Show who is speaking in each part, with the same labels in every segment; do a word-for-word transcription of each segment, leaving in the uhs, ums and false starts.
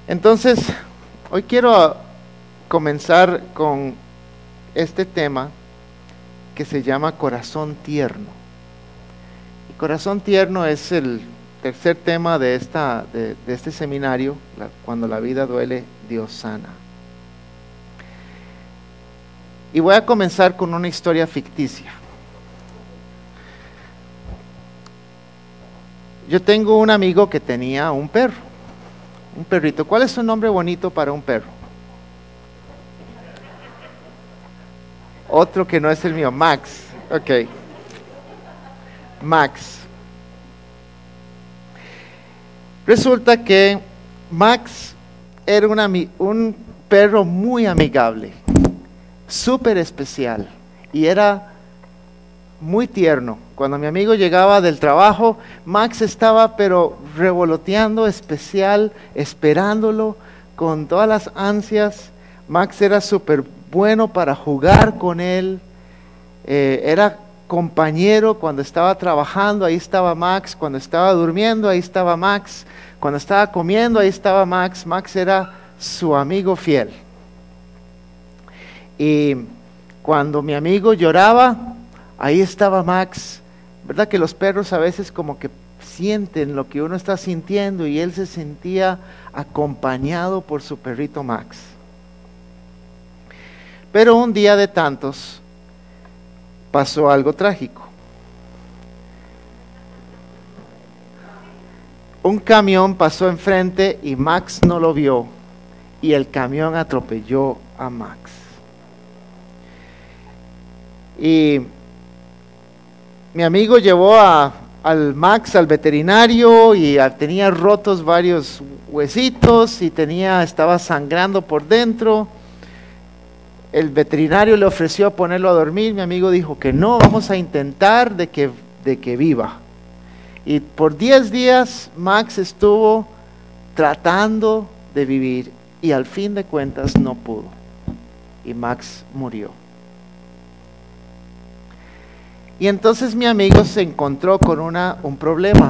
Speaker 1: Entonces, hoy quiero comenzar con este tema que se llama corazón tierno. Y corazón tierno es el tercer tema de, esta, de, de este seminario, la, cuando la vida duele, Dios sana. Y voy a comenzar con una historia ficticia. Yo tengo un amigo que tenía un perro, un perrito. ¿Cuál es un nombre bonito para un perro? Otro que no es el mío, Max. Ok. Max. Resulta que Max era una, un perro muy amigable, súper especial, y era muy tierno. Cuando mi amigo llegaba del trabajo, Max estaba pero revoloteando, especial, esperándolo con todas las ansias. Max era súper bueno para jugar con él, eh, era compañero cuando estaba trabajando, ahí estaba Max; cuando estaba durmiendo, ahí estaba Max; cuando estaba comiendo, ahí estaba Max. Max era su amigo fiel. Y cuando mi amigo lloraba, ahí estaba Max. ¿Verdad que los perros a veces como que sienten lo que uno está sintiendo? Y él se sentía acompañado por su perrito Max. Pero un día de tantos pasó algo trágico. Un camión pasó enfrente y Max no lo vio, y el camión atropelló a Max. Y mi amigo llevó a, al Max al veterinario y a, tenía rotos varios huesitos y tenía, estaba sangrando por dentro. El veterinario le ofreció ponerlo a dormir. Mi amigo dijo que no, vamos a intentar de que, de que viva. Y por diez días Max estuvo tratando de vivir y al fin de cuentas no pudo. Y Max murió. Y entonces mi amigo se encontró con una, un problema.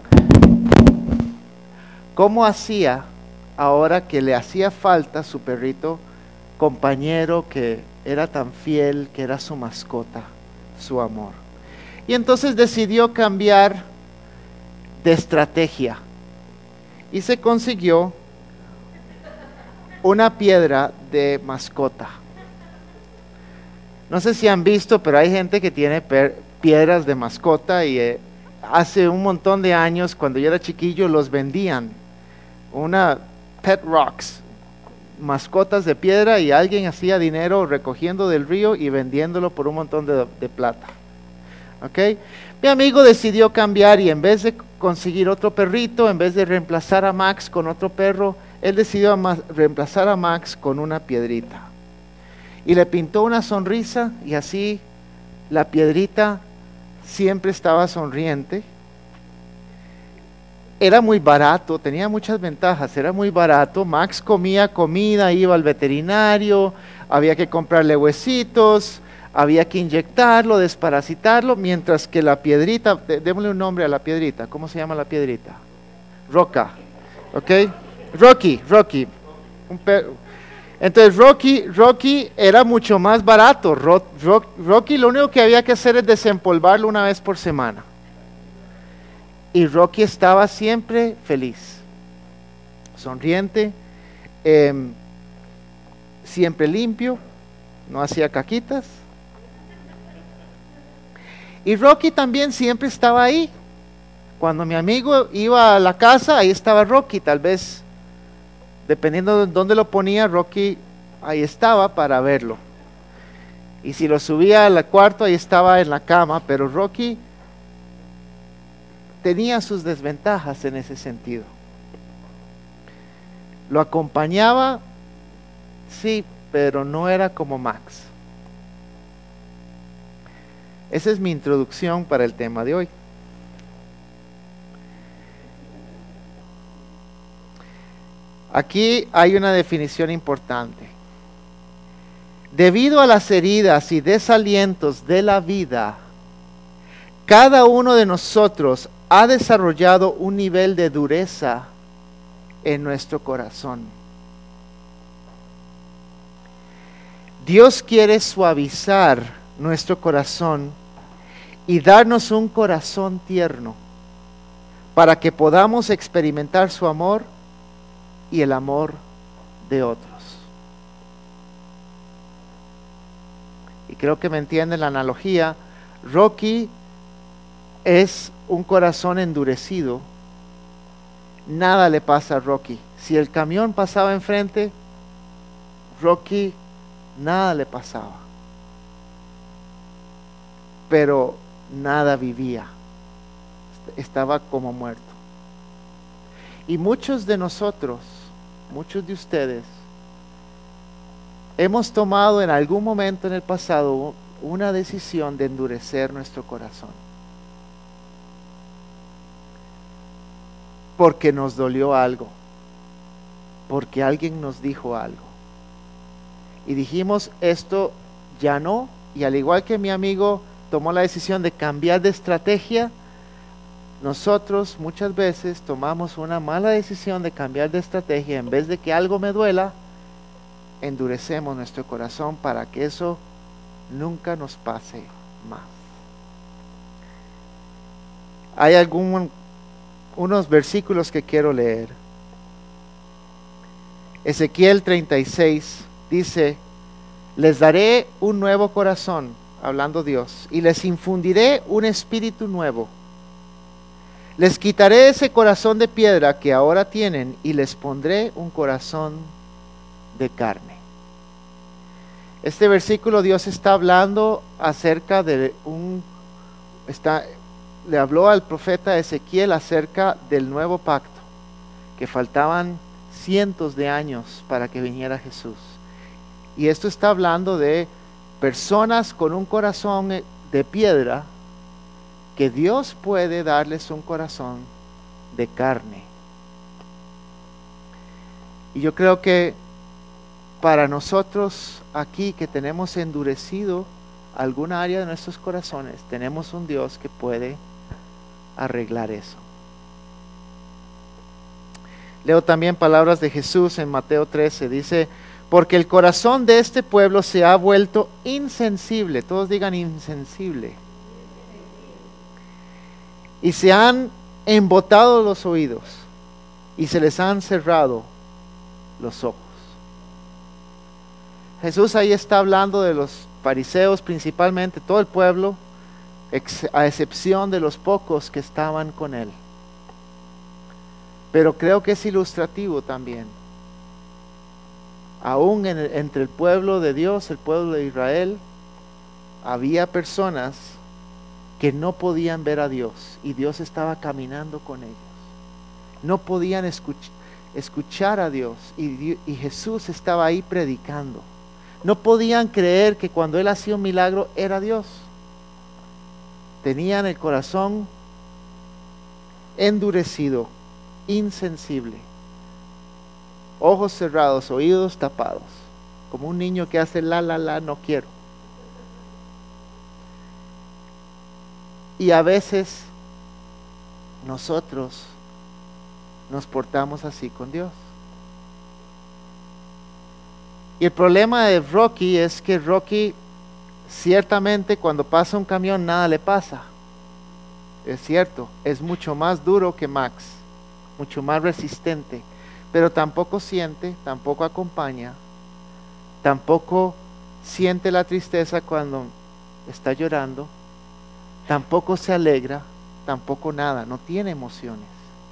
Speaker 1: ¿Cómo hacía ahora que le hacía falta su perrito compañero que era tan fiel, que era su mascota, su amor? Y entonces decidió cambiar de estrategia y se consiguió una piedra de mascota. No sé si han visto, pero hay gente que tiene piedras de mascota y eh, hace un montón de años, cuando yo era chiquillo, los vendían. Una pet rocks, mascotas de piedra, y alguien hacía dinero recogiendo del río y vendiéndolo por un montón de, de plata. ¿Ok? Mi amigo decidió cambiar y en vez de conseguir otro perrito, en vez de reemplazar a Max con otro perro, él decidió reemplazar a Max con una piedrita. Y le pintó una sonrisa y así la piedrita siempre estaba sonriente. Era muy barato, tenía muchas ventajas, era muy barato. Max comía comida, iba al veterinario, había que comprarle huesitos, había que inyectarlo, desparasitarlo, mientras que la piedrita, démosle un nombre a la piedrita. ¿Cómo se llama la piedrita? Roca, ¿ok? Rocky, Rocky. Un perro. Entonces Rocky, Rocky era mucho más barato. Ro, Ro, Rocky lo único que había que hacer es desempolvarlo una vez por semana. Y Rocky estaba siempre feliz, sonriente, eh, siempre limpio, no hacía caquitas. Y Rocky también siempre estaba ahí. Cuando mi amigo iba a la casa, ahí estaba Rocky. Tal vez, dependiendo de dónde lo ponía, Rocky ahí estaba para verlo. Y si lo subía al cuarto, ahí estaba en la cama. Pero Rocky tenía sus desventajas en ese sentido. Lo acompañaba, sí, pero no era como Max. Esa es mi introducción para el tema de hoy. Aquí hay una definición importante. Debido a las heridas y desalientos de la vida, cada uno de nosotros ha desarrollado un nivel de dureza en nuestro corazón. Dios quiere suavizar nuestro corazón y darnos un corazón tierno para que podamos experimentar su amor y el amor de otros. Y creo que me entienden la analogía. Rocky es un corazón endurecido. Nada le pasa a Rocky. Si el camión pasaba enfrente, Rocky nada le pasaba. Pero nada vivía. Estaba como muerto. Y muchos de nosotros, muchos de ustedes, hemos tomado en algún momento en el pasado una decisión de endurecer nuestro corazón. Porque nos dolió algo. Porque alguien nos dijo algo. Y dijimos, esto ya no. Y al igual que mi amigo tomó la decisión de cambiar de estrategia, nosotros muchas veces tomamos una mala decisión de cambiar de estrategia. En vez de que algo me duela, endurecemos nuestro corazón para que eso nunca nos pase más. Hay algún, unos versículos que quiero leer. Ezequiel treinta y seis dice: les daré un nuevo corazón, hablando Dios, y les infundiré un espíritu nuevo. Les quitaré ese corazón de piedra que ahora tienen y les pondré un corazón de carne. Este versículo Dios está hablando acerca de un, está, le habló al profeta Ezequiel acerca del nuevo pacto, que faltaban cientos de años para que viniera Jesús. Y esto está hablando de personas con un corazón de piedra, que Dios puede darles un corazón de carne. Y yo creo que para nosotros aquí que tenemos endurecido alguna área de nuestros corazones, tenemos un Dios que puede arreglar eso. Leo también palabras de Jesús en Mateo trece, dice: porque el corazón de este pueblo se ha vuelto insensible, todos digan insensible, y se han embotado los oídos y se les han cerrado los ojos. Jesús ahí está hablando de los fariseos principalmente, todo el pueblo, a excepción de los pocos que estaban con él. Pero creo que es ilustrativo también. Aún en el, entre el pueblo de Dios, el pueblo de Israel, había personas que no podían ver a Dios y Dios estaba caminando con ellos. No podían escuch- escuchar a Dios y, y Jesús estaba ahí predicando. No podían creer que cuando Él hacía un milagro era Dios. Tenían el corazón endurecido, insensible, ojos cerrados, oídos tapados, como un niño que hace la la la, no quiero. Y a veces nosotros nos portamos así con Dios. Y el problema de Rocky es que Rocky ciertamente cuando pasa un camión nada le pasa. Es cierto, es mucho más duro que Max, mucho más resistente, pero tampoco siente, tampoco acompaña, tampoco siente la tristeza cuando está llorando, tampoco se alegra, tampoco nada, no tiene emociones.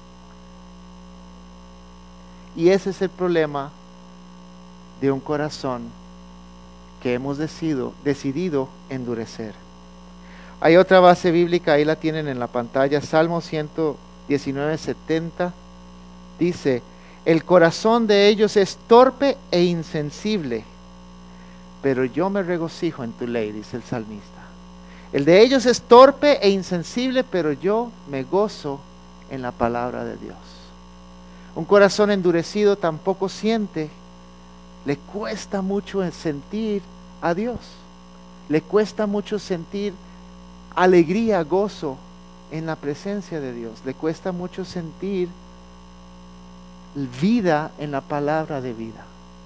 Speaker 1: Y ese es el problema de un corazón que hemos decidido, decidido endurecer. Hay otra base bíblica, ahí la tienen en la pantalla, Salmo ciento diecinueve, setenta, dice: el corazón de ellos es torpe e insensible, pero yo me regocijo en tu ley, dice el salmista. El de ellos es torpe e insensible, pero yo me gozo en la palabra de Dios. Un corazón endurecido tampoco siente, le cuesta mucho sentir a Dios, le cuesta mucho sentir alegría, gozo en la presencia de Dios, le cuesta mucho sentir vida en la palabra de vida.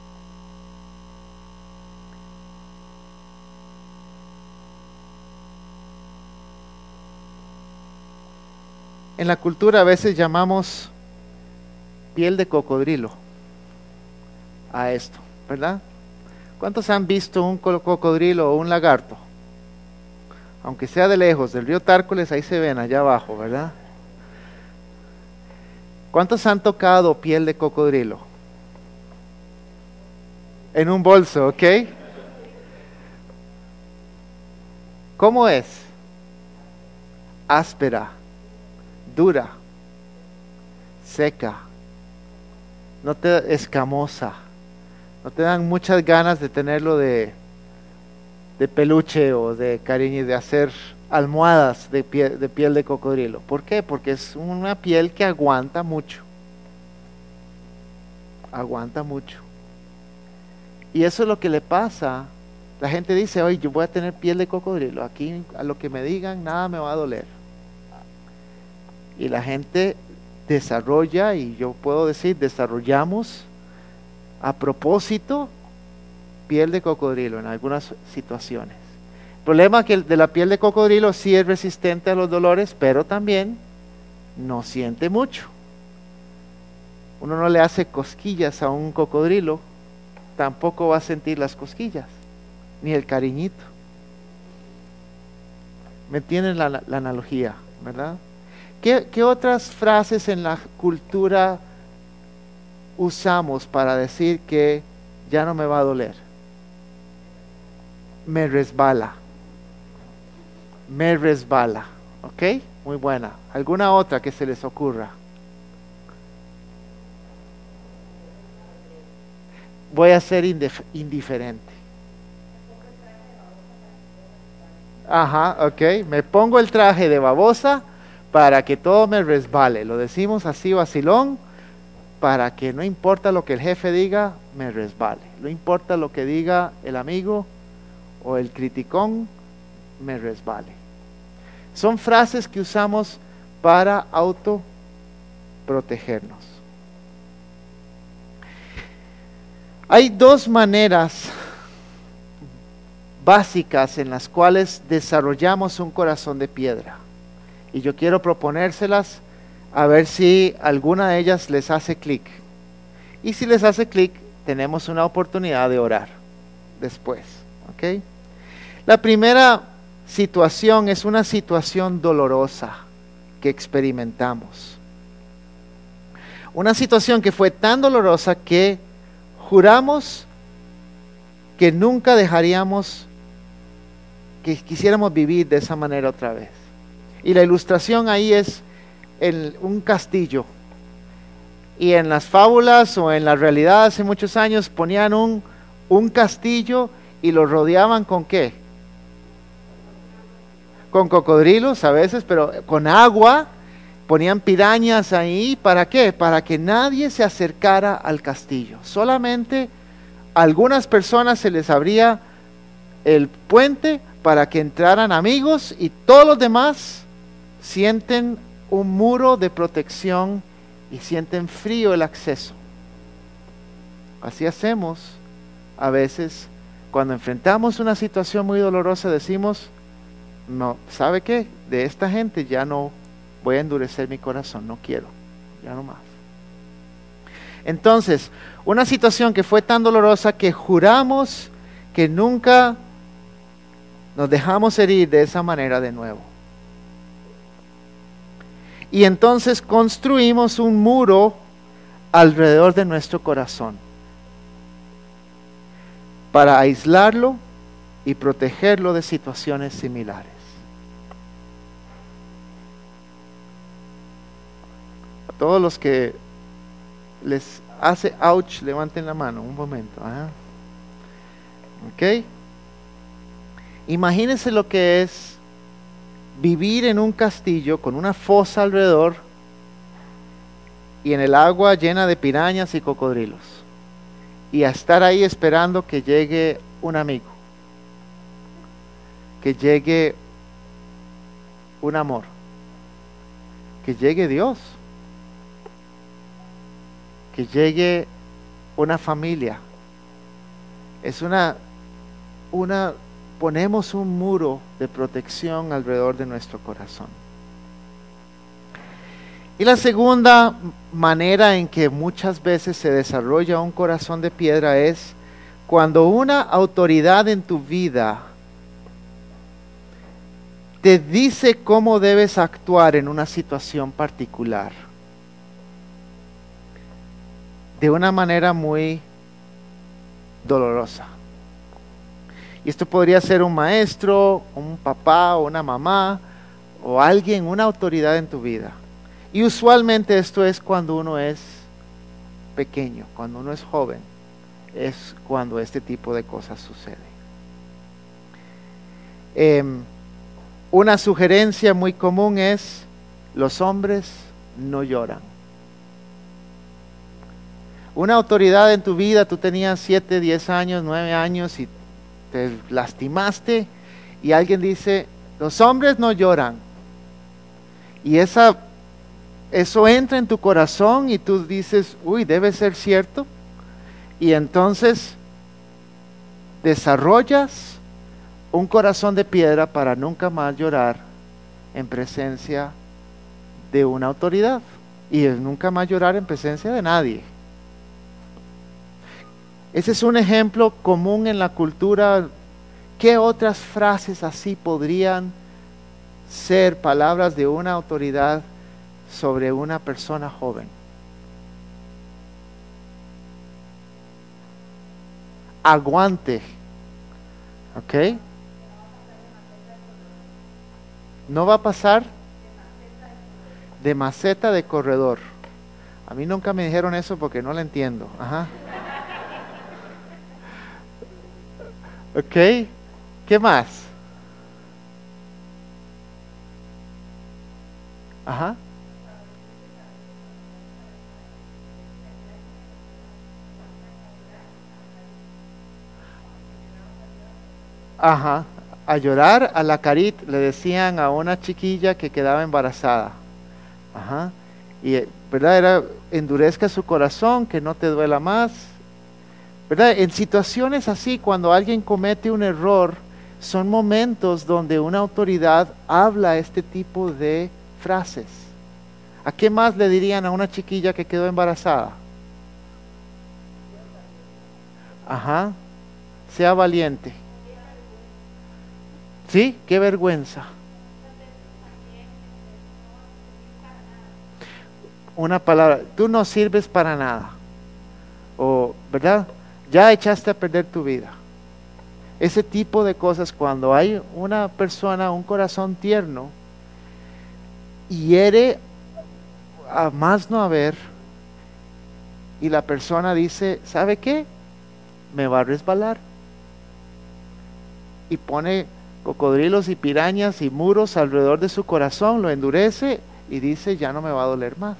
Speaker 1: En la cultura a veces llamamos piel de cocodrilo a esto, ¿verdad? ¿Cuántos han visto un cocodrilo o un lagarto? Aunque sea de lejos, del río Tárcoles, ahí se ven allá abajo, ¿verdad? ¿Cuántos han tocado piel de cocodrilo? En un bolso, ¿ok? ¿Cómo es? Áspera, dura, seca, no te escamosa, no te dan muchas ganas de tenerlo de, de peluche o de cariño y de hacer almohadas de piel, de piel de cocodrilo. ¿Por qué? Porque es una piel que aguanta mucho. Aguanta mucho. Y eso es lo que le pasa. La gente dice, oye, yo voy a tener piel de cocodrilo. Aquí a lo que me digan, nada me va a doler. Y la gente desarrolla, y yo puedo decir, desarrollamos a propósito piel de cocodrilo en algunas situaciones. El problema es que el de la piel de cocodrilo sí es resistente a los dolores, pero también no siente mucho. Uno no le hace cosquillas a un cocodrilo, tampoco va a sentir las cosquillas, ni el cariñito. ¿Me entienden la, la analogía, verdad? ¿Qué, ¿Qué otras frases en la cultura usamos para decir que ya no me va a doler? Me resbala. Me resbala. ¿Ok? Muy buena. ¿Alguna otra que se les ocurra? Voy a ser indif- indiferente. Ajá, ok. Me pongo el traje de babosa para que todo me resbale. Lo decimos así vacilón, para que no importa lo que el jefe diga, me resbale. No importa lo que diga el amigo o el criticón, me resbale. Son frases que usamos para autoprotegernos. Hay dos maneras básicas en las cuales desarrollamos un corazón de piedra. Y yo quiero proponérselas a ver si alguna de ellas les hace clic. Y si les hace clic, tenemos una oportunidad de orar después. ¿Ok? La primera situación es una situación dolorosa que experimentamos. Una situación que fue tan dolorosa que juramos que nunca dejaríamos, que quisiéramos vivir de esa manera otra vez. Y la ilustración ahí es el, un castillo. Y en las fábulas o en la realidad hace muchos años ponían un, un castillo y lo rodeaban ¿con qué? Con cocodrilos a veces, pero con agua. Ponían pirañas ahí, ¿para qué? Para que nadie se acercara al castillo. Solamente a algunas personas se les abría el puente para que entraran amigos y todos los demás sienten un muro de protección y sienten frío el acceso. Así hacemos a veces cuando enfrentamos una situación muy dolorosa, decimos, no, ¿sabe qué? De esta gente ya no voy a endurecer mi corazón, no quiero, ya no más. Entonces, una situación que fue tan dolorosa que juramos que nunca nos dejamos herir de esa manera de nuevo. Y entonces construimos un muro alrededor de nuestro corazón para aislarlo y protegerlo de situaciones similares. A todos los que les hace ouch, levanten la mano un momento. ¿eh? ¿Ok? Imagínense lo que es vivir en un castillo con una fosa alrededor y en el agua llena de pirañas y cocodrilos. Y a estar ahí esperando que llegue un amigo, que llegue un amor, que llegue Dios. que llegue una familia. Es una, una, ponemos un muro de protección alrededor de nuestro corazón. Y la segunda manera en que muchas veces se desarrolla un corazón de piedra es cuando una autoridad en tu vida te dice cómo debes actuar en una situación particular, de una manera muy dolorosa. Y esto podría ser un maestro, un papá o una mamá, o alguien, una autoridad en tu vida. Y usualmente esto es cuando uno es pequeño, cuando uno es joven, es cuando este tipo de cosas sucede. Eh, una sugerencia muy común es: los hombres no lloran. Una autoridad en tu vida, tú tenías siete, diez años, nueve años y te lastimaste y alguien dice: los hombres no lloran. Y esa, eso entra en tu corazón y tú dices: uy, debe ser cierto. Y entonces desarrollas un corazón de piedra para nunca más llorar en presencia de una autoridad y nunca más llorar en presencia de nadie. Ese es un ejemplo común en la cultura. ¿Qué otras frases así podrían ser palabras de una autoridad sobre una persona joven? Aguante. ¿Ok? No va a pasar de maceta de corredor. A mí nunca me dijeron eso porque no lo entiendo. Ajá. ¿Ok? ¿Qué más? Ajá. Ajá. A llorar a la carit, le decían a una chiquilla que quedaba embarazada. Ajá. Y, ¿verdad? Era, endurezca su corazón, que no te duela más. ¿Verdad? En situaciones así, cuando alguien comete un error, son momentos donde una autoridad habla este tipo de frases. ¿A qué más le dirían a una chiquilla que quedó embarazada? Ajá. Sea valiente. ¿Sí? Qué vergüenza. Una palabra: tú no sirves para nada. O, ¿verdad? Ya echaste a perder tu vida. Ese tipo de cosas, cuando hay una persona, un corazón tierno, hiere a más no haber, y la persona dice: ¿sabe qué? Me va a resbalar. Y pone cocodrilos y pirañas y muros alrededor de su corazón, lo endurece y dice: ya no me va a doler más.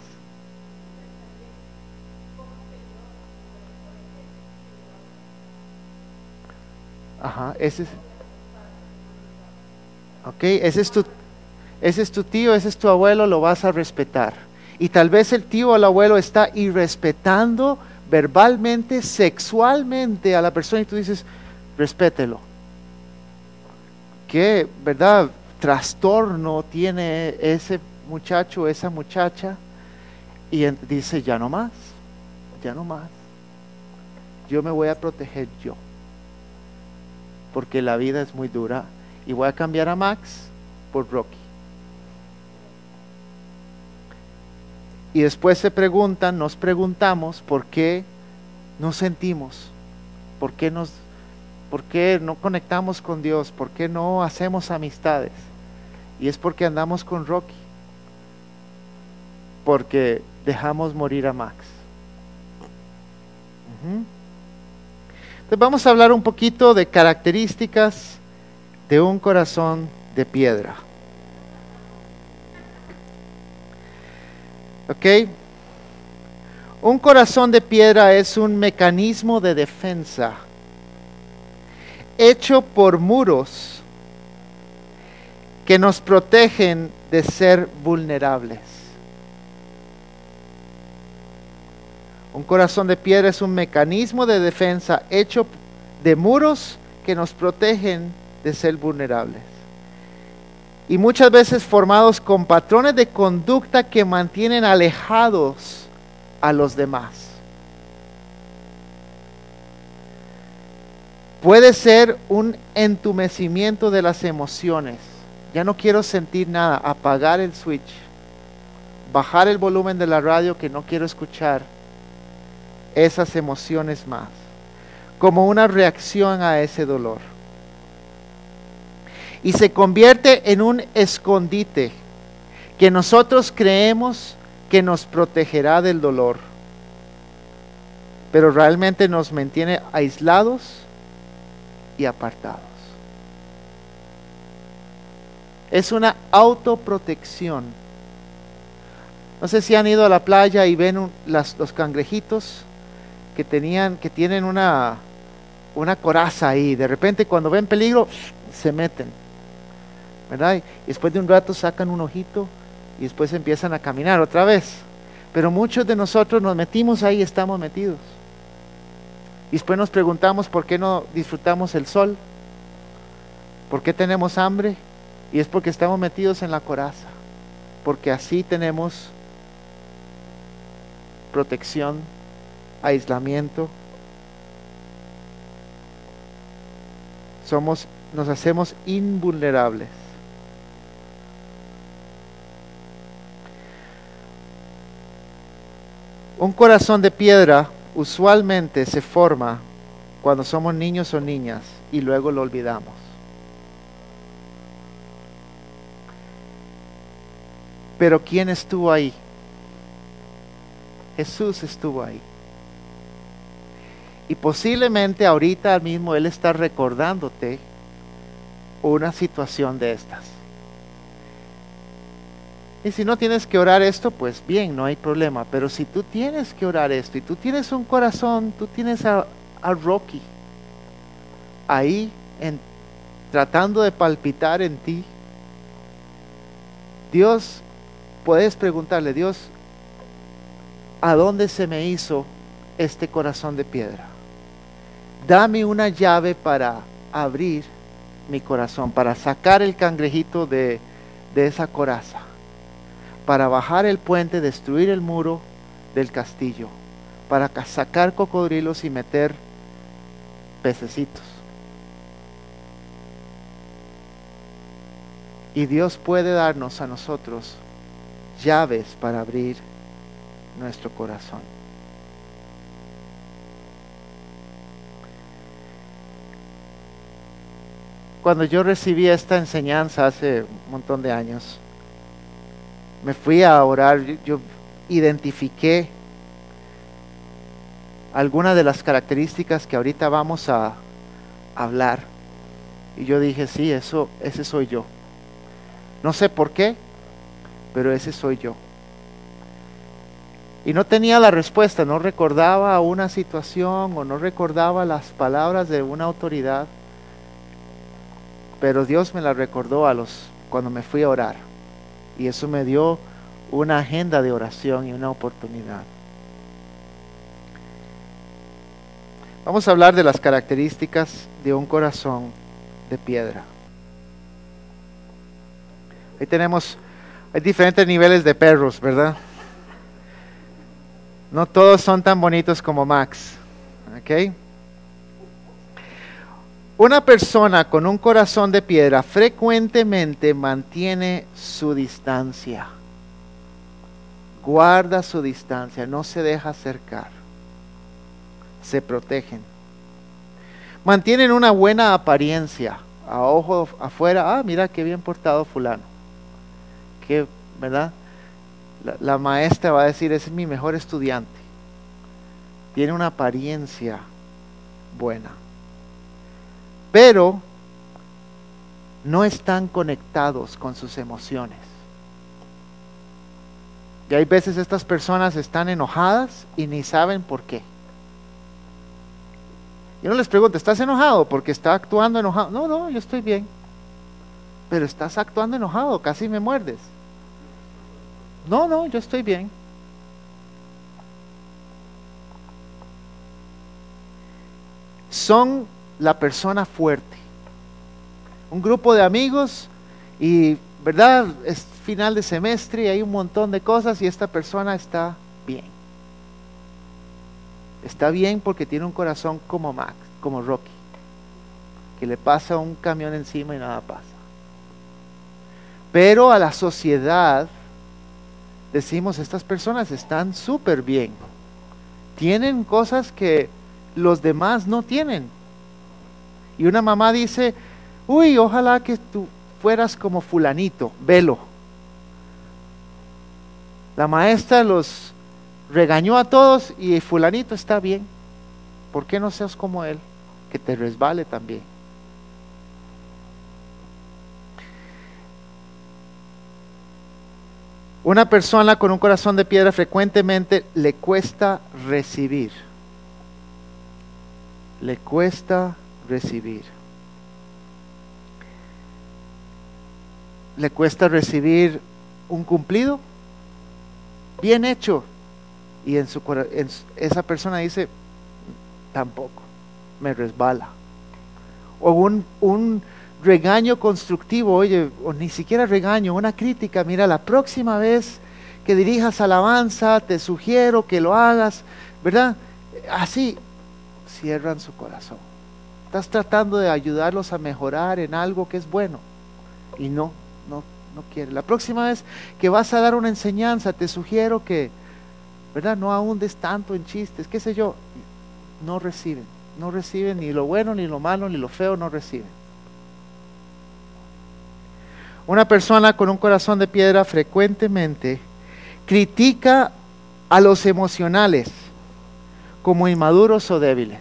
Speaker 1: Ajá, ese es, ok, ese es tu, ese es tu tío, ese es tu abuelo, lo vas a respetar. Y tal vez el tío o el abuelo está irrespetando verbalmente, sexualmente a la persona y tú dices: respételo. ¿Qué, verdad, trastorno tiene ese muchacho, esa muchacha? Y en, dice: ya no más, ya no más. Yo me voy a proteger yo, porque la vida es muy dura, y voy a cambiar a Max por Rocky. Y después se preguntan, nos preguntamos por qué nos sentimos, por qué nos, por qué no conectamos con Dios, por qué no hacemos amistades. Y es porque andamos con Rocky, porque dejamos morir a Max. Uh-huh. Entonces vamos a hablar un poquito de características de un corazón de piedra. ¿Ok? Un corazón de piedra es un mecanismo de defensa hecho por muros que nos protegen de ser vulnerables. Un corazón de piedra es un mecanismo de defensa hecho de muros que nos protegen de ser vulnerables. Y muchas veces formados con patrones de conducta que mantienen alejados a los demás. Puede ser un entumecimiento de las emociones. Ya no quiero sentir nada. Apagar el switch. Bajar el volumen de la radio que no quiero escuchar esas emociones más. Como una reacción a ese dolor. Y se convierte en un escondite que nosotros creemos que nos protegerá del dolor. Pero realmente nos mantiene aislados y apartados. Es una autoprotección. No sé si han ido a la playa y ven un, las, los cangrejitos que tenían, que tienen una, una coraza ahí. De repente cuando ven peligro, se meten, ¿verdad? Y después de un rato sacan un ojito y después empiezan a caminar otra vez. Pero muchos de nosotros nos metimos ahí, estamos metidos. Y después nos preguntamos por qué no disfrutamos el sol, por qué tenemos hambre, y es porque estamos metidos en la coraza, porque así tenemos protección, aislamiento. Somos, nos hacemos invulnerables. Un corazón de piedra usualmente se forma cuando somos niños o niñas y luego lo olvidamos. Pero ¿quién estuvo ahí? Jesús estuvo ahí. Y posiblemente ahorita mismo Él está recordándote una situación de estas. Y si no tienes que orar esto, pues bien, no hay problema. Pero si tú tienes que orar esto y tú tienes un corazón, tú tienes a, a Rocky ahí en, tratando de palpitar en ti, Dios, puedes preguntarle, Dios, ¿a dónde se me hizo este corazón de piedra? Dame una llave para abrir mi corazón, para sacar el cangrejito de, de esa coraza, para bajar el puente, destruir el muro del castillo, para sacar cocodrilos y meter pececitos. Y Dios puede darnos a nosotros llaves para abrir nuestro corazón. Cuando yo recibí esta enseñanza hace un montón de años, me fui a orar, yo, yo identifiqué algunas de las características que ahorita vamos a hablar. Y yo dije, sí, eso, ese soy yo. No sé por qué, pero ese soy yo. Y no tenía la respuesta, no recordaba una situación o no recordaba las palabras de una autoridad, pero Dios me la recordó a los, cuando me fui a orar. Y eso me dio una agenda de oración y una oportunidad. Vamos a hablar de las características de un corazón de piedra. Ahí tenemos, hay diferentes niveles de perros, ¿verdad? No todos son tan bonitos como Max, ¿ok? Una persona con un corazón de piedra frecuentemente mantiene su distancia. Guarda su distancia, no se deja acercar. Se protegen. Mantienen una buena apariencia. A ojo afuera, ah, mira qué bien portado fulano. Que, ¿verdad? La, la maestra va a decir, ese es mi mejor estudiante. Tiene una apariencia buena. Pero no están conectados con sus emociones. Y hay veces estas personas están enojadas y ni saben por qué. Yo no les pregunto, ¿estás enojado? Porque está actuando enojado. No, no, yo estoy bien. Pero estás actuando enojado, casi me muerdes. No, no, yo estoy bien. son la persona fuerte. Un grupo de amigos y, ¿verdad? Es final de semestre y hay un montón de cosas y esta persona está bien. Está bien porque tiene un corazón como Max, como Rocky, que le pasa un camión encima y nada pasa. Pero a la sociedad decimos, estas personas están súper bien. Tienen cosas que los demás no tienen. Y una mamá dice, uy, ojalá que tú fueras como fulanito, velo. La maestra los regañó a todos y fulanito está bien. ¿Por qué no seas como él? Que te resbale también. Una persona con un corazón de piedra frecuentemente le cuesta recibir. Le cuesta recibir. Le cuesta recibir un cumplido bien hecho. Y en su en, esa persona dice, tampoco, me resbala. O un, un regaño constructivo, oye, o ni siquiera regaño, una crítica, mira, la próxima vez que dirijas alabanza, te sugiero que lo hagas, ¿verdad? Así, cierran su corazón. Estás tratando de ayudarlos a mejorar en algo que es bueno, y no, no, no quiere. La próxima vez que vas a dar una enseñanza, te sugiero que, ¿verdad? No ahondes tanto en chistes, qué sé yo. No reciben, no reciben ni lo bueno, ni lo malo, ni lo feo, no reciben. Una persona con un corazón de piedra frecuentemente critica a los emocionales como inmaduros o débiles.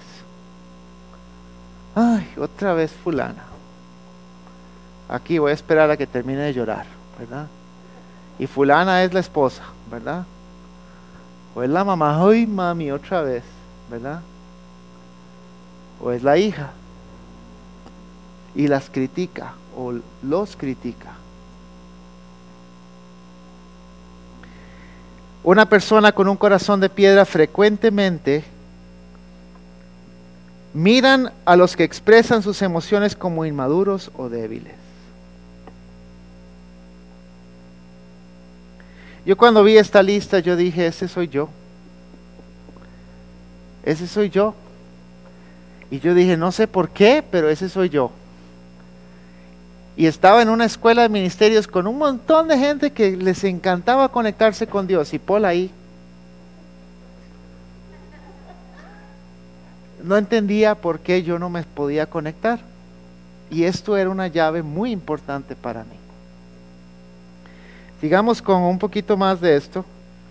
Speaker 1: Ay, otra vez fulana. Aquí voy a esperar a que termine de llorar, ¿verdad? Y fulana es la esposa, ¿verdad? O es la mamá, ay mami, otra vez, ¿verdad? O es la hija y las critica o los critica. Una persona con un corazón de piedra frecuentemente miran a los que expresan sus emociones como inmaduros o débiles. Yo cuando vi esta lista, yo dije, ese soy yo. Ese soy yo. Y yo dije, no sé por qué, pero ese soy yo. Y estaba en una escuela de ministerios con un montón de gente que les encantaba conectarse con Dios. Y Paul ahí no entendía por qué yo no me podía conectar. Y esto era una llave muy importante para mí. Sigamos con un poquito más de esto.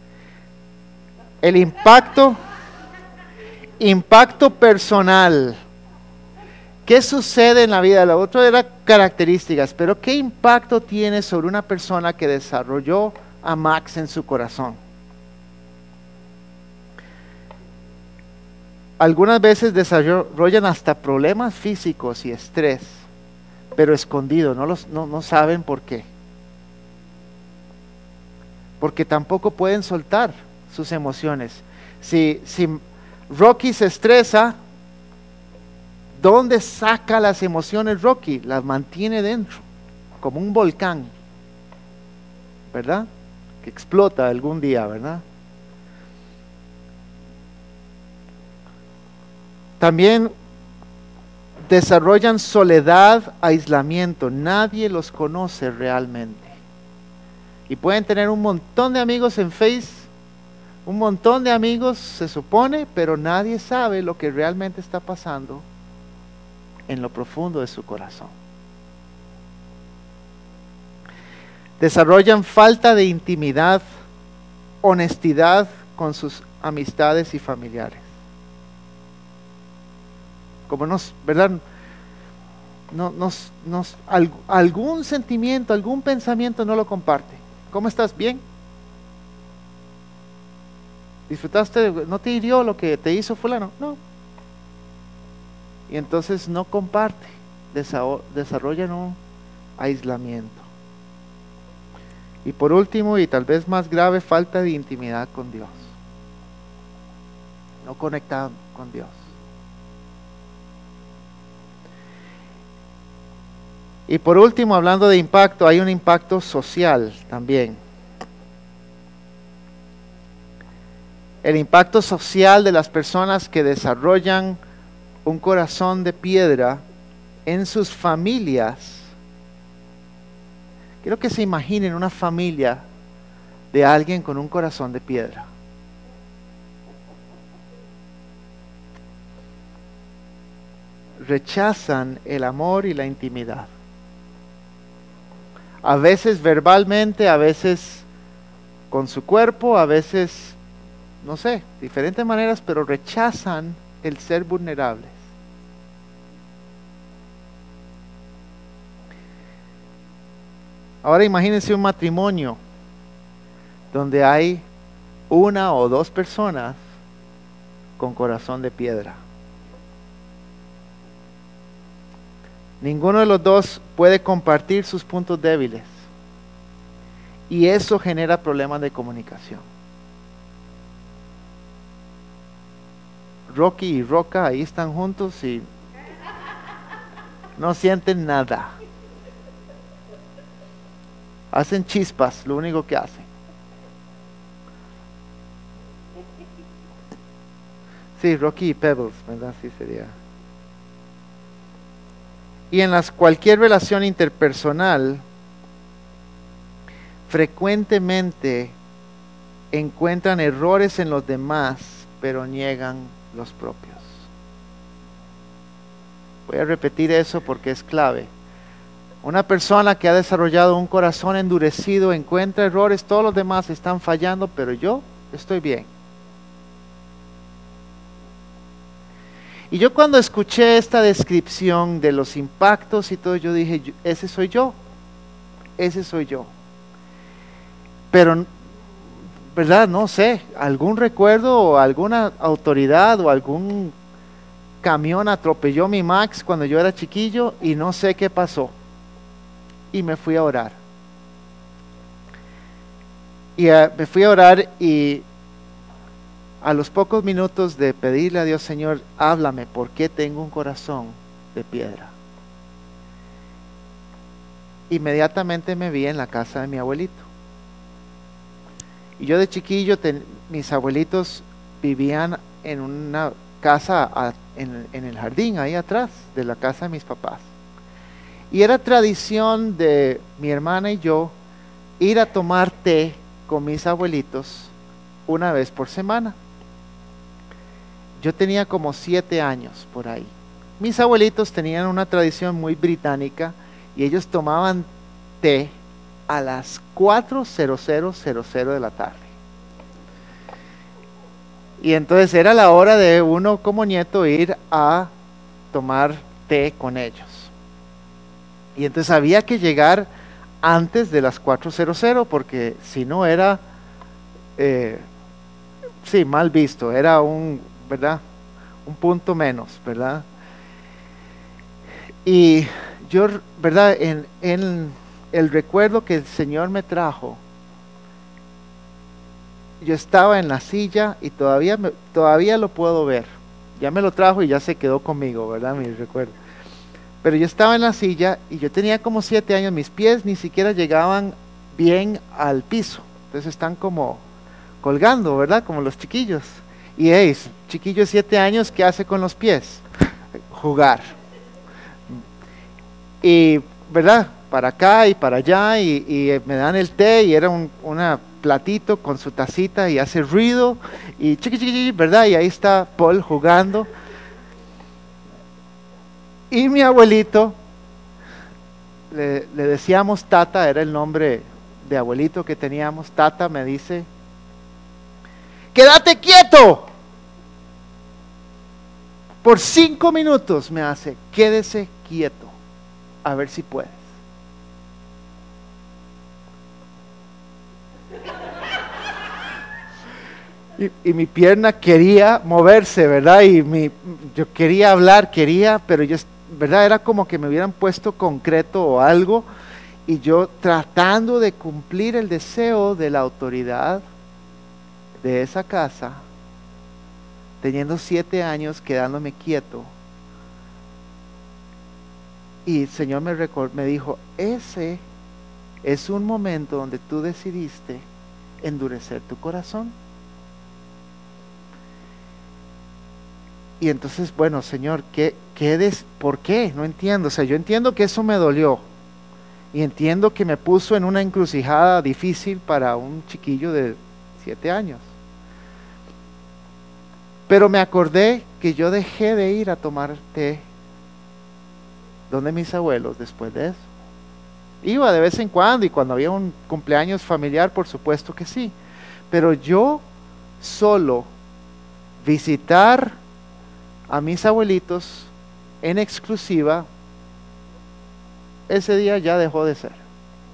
Speaker 1: El impacto, impacto personal. ¿Qué sucede en la vida? La otra era características, pero ¿qué impacto tiene sobre una persona que desarrolló a Max en su corazón? Algunas veces desarrollan hasta problemas físicos y estrés, pero escondido, no, los, no, no saben por qué. Porque tampoco pueden soltar sus emociones. Si, si Rocky se estresa, ¿dónde saca las emociones Rocky? Las mantiene dentro, como un volcán, ¿verdad? Que explota algún día, ¿verdad? También desarrollan soledad, aislamiento. Nadie los conoce realmente. Y pueden tener un montón de amigos en Face, un montón de amigos se supone, pero nadie sabe lo que realmente está pasando en lo profundo de su corazón. Desarrollan falta de intimidad, honestidad con sus amistades y familiares. Como nos, ¿verdad? No, nos, nos, algún sentimiento, algún pensamiento no lo comparte. ¿Cómo estás? ¿Bien? ¿Disfrutaste? ¿No te hirió lo que te hizo fulano? No. Y entonces no comparte, desarrollan un aislamiento. Y por último, y tal vez más grave, falta de intimidad con Dios. No conectan con Dios. Y por último, hablando de impacto, hay un impacto social también. El impacto social de las personas que desarrollan un corazón de piedra en sus familias. Quiero que se imaginen una familia de alguien con un corazón de piedra. Rechazan el amor y la intimidad. A veces verbalmente, a veces con su cuerpo, a veces, no sé, diferentes maneras, pero rechazan el ser vulnerables. Ahora imagínense un matrimonio donde hay una o dos personas con corazón de piedra. Ninguno de los dos puede compartir sus puntos débiles. Y eso genera problemas de comunicación. Rocky y Roca ahí están juntos y no sienten nada. Hacen chispas, lo único que hacen. Sí, Rocky y Pebbles, ¿verdad? Sí sería. Y en las, cualquier relación interpersonal, frecuentemente encuentran errores en los demás, pero niegan los propios. Voy a repetir eso porque es clave. Una persona que ha desarrollado un corazón endurecido encuentra errores, todos los demás están fallando, pero yo estoy bien. Y yo cuando escuché esta descripción de los impactos y todo, yo dije, ese soy yo, ese soy yo. Pero, ¿verdad? No sé, algún recuerdo o alguna autoridad o algún camión atropelló mi Max cuando yo era chiquillo y no sé qué pasó. Y me fui a orar. Y uh, me fui a orar y a los pocos minutos de pedirle a Dios, Señor, háblame, ¿por qué tengo un corazón de piedra? Inmediatamente me vi en la casa de mi abuelito. Y yo de chiquillo, ten, mis abuelitos vivían en una casa a, en, en el jardín, ahí atrás de la casa de mis papás. Y era tradición de mi hermana y yo ir a tomar té con mis abuelitos una vez por semana. Yo tenía como siete años por ahí. Mis abuelitos tenían una tradición muy británica y ellos tomaban té a las cuatro de la tarde. Y entonces era la hora de uno como nieto ir a tomar té con ellos. Y entonces había que llegar antes de las cuatro porque si no era, eh, sí, mal visto, era un, ¿verdad? Un punto menos, ¿verdad? Y yo, ¿verdad? En, en el recuerdo que el Señor me trajo, yo estaba en la silla y todavía, me, todavía lo puedo ver. Ya me lo trajo y ya se quedó conmigo, ¿verdad? Mi recuerdo. Pero yo estaba en la silla y yo tenía como siete años, mis pies ni siquiera llegaban bien al piso. Entonces están como colgando, ¿verdad? Como los chiquillos. Y hey, chiquillo de siete años, ¿qué hace con los pies? Jugar. Y, ¿verdad? Para acá y para allá y, y me dan el té y era un una platito con su tacita y hace ruido y chiqui, chiqui, chiqui, ¿verdad? Y ahí está Paul jugando. Y mi abuelito, le, le decíamos Tata, era el nombre de abuelito que teníamos. Tata me dice, ¡quédate quieto! Por cinco minutos me hace, quédese quieto, a ver si puedes. Y, y mi pierna quería moverse, ¿verdad? Y mi, yo quería hablar, quería, pero yo, ¿verdad? Era como que me hubieran puesto concreto o algo, y yo tratando de cumplir el deseo de la autoridad de esa casa, teniendo siete años, quedándome quieto. Y el Señor me, recor- me dijo, ese es un momento donde tú decidiste endurecer tu corazón. Y entonces, bueno, Señor, ¿qué, qué des, ¿por qué? No entiendo. O sea, yo entiendo que eso me dolió. Y entiendo que me puso en una encrucijada difícil para un chiquillo de siete años. Pero me acordé que yo dejé de ir a tomar té donde mis abuelos después de eso. Iba de vez en cuando y cuando había un cumpleaños familiar, por supuesto que sí. Pero yo solo visitar a mis abuelitos en exclusiva, ese día ya dejó de ser.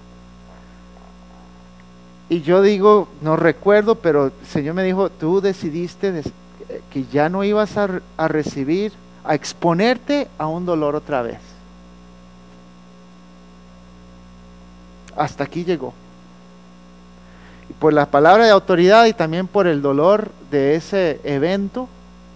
Speaker 1: Y yo digo, no recuerdo, pero el Señor me dijo, tú decidiste des- que ya no ibas a, a recibir, a exponerte a un dolor otra vez. Hasta aquí llegó. Y por la palabra de autoridad y también por el dolor de ese evento,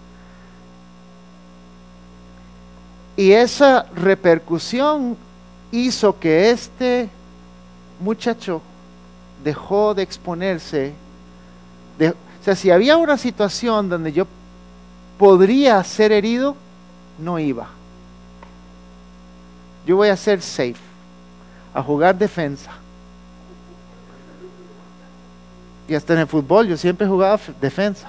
Speaker 1: y esa repercusión hizo que este muchacho dejó de exponerse. De, o sea, si había una situación donde yo podría ser herido, no iba. Yo voy a ser safe, a jugar defensa. Y hasta en el fútbol yo siempre jugaba defensa.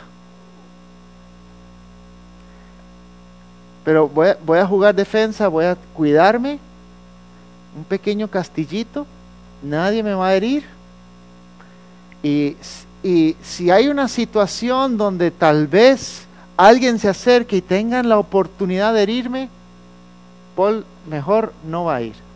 Speaker 1: Pero voy a, voy a jugar defensa, voy a cuidarme, un pequeño castillito, nadie me va a herir. Y, y si hay una situación donde tal vez alguien se acerque y tengan la oportunidad de herirme, Paul mejor no va a ir.